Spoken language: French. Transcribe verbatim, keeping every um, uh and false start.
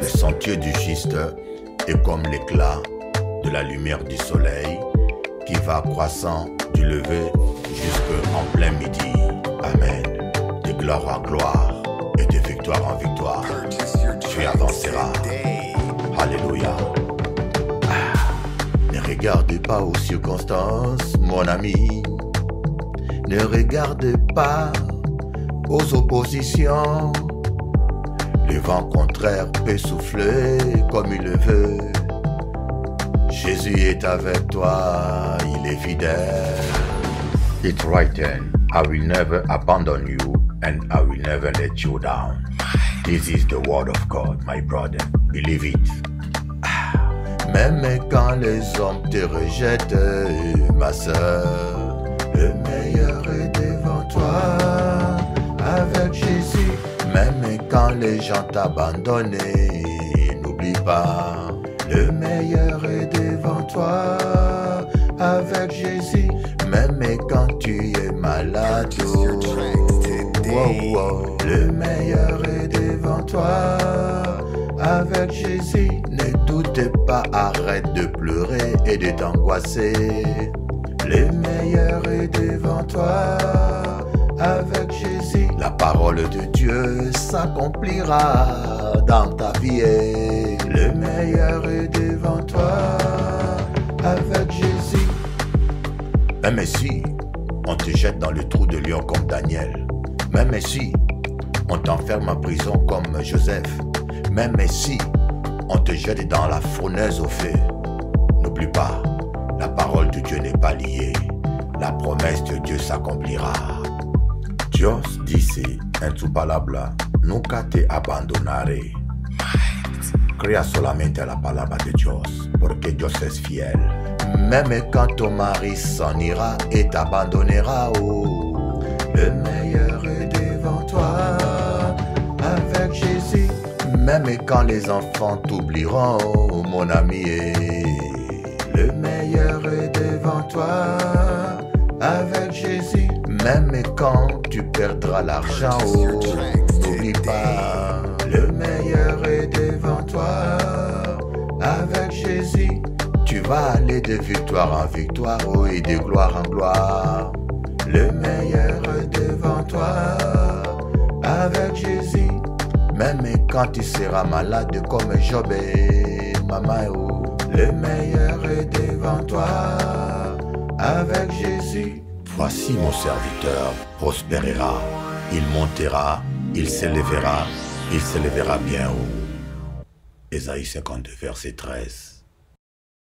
Le sentier du juste est comme l'éclat de la lumière du soleil qui va croissant du lever jusqu'en plein midi. Amen. De gloire en gloire et de victoire en victoire, tu avanceras. Alléluia. Ah. Ne regarde pas aux circonstances, mon ami. Ne regarde pas aux oppositions. Le vent contraire peut souffler comme il le veut. Jésus est avec toi, il est fidèle. It's written, I will never abandon you and I will never let you down. This is the word of God, my brother. Believe it. Ah. Même quand les hommes te rejettent, ma soeur, le meilleur est devant toi. Avec Jésus, même quand les gens t'abandonnent, n'oublie pas, le meilleur est devant toi. Avec Jésus, même quand tu es malade, oh, oh, oh, le meilleur est devant toi. Avec Jésus, ne doute pas, arrête de pleurer et de t'angoisser. Le meilleur est devant toi. Avec Jésus, la parole de Dieu s'accomplira dans ta vie. Le meilleur est devant toi. Avec Jésus. Même si on te jette dans le trou de lion comme Daniel, même si on t'enferme en prison comme Joseph, même si on te jette dans la fournaise au feu, n'oublie pas, la parole de Dieu n'est pas liée. La promesse de Dios s'accomplira. Dios dice en su palabra, nunca te abandonaré. Crea solamente la palabra de Dios, porque Dios es fiel. Même quand ton mari s'en ira et t'abandonnera, oh, le meilleur est devant toi. Avec Jésus, même quand les enfants t'oublieront, oh, mon ami, le meilleur est devant toi. Avec Jésus, même quand tu perdras l'argent, oh, n'oublie pas, le meilleur est devant toi. Avec Jésus, tu vas aller de victoire en victoire, oh, et de gloire en gloire. Le meilleur est devant toi. Avec Jésus, même quand tu seras malade comme Job et maman, oh, le meilleur est devant toi. Avec Jésus, voici mon serviteur prospérera. Il montera, il s'élèvera, il s'élèvera bien haut. Ésaïe cinquante-deux, verset treize.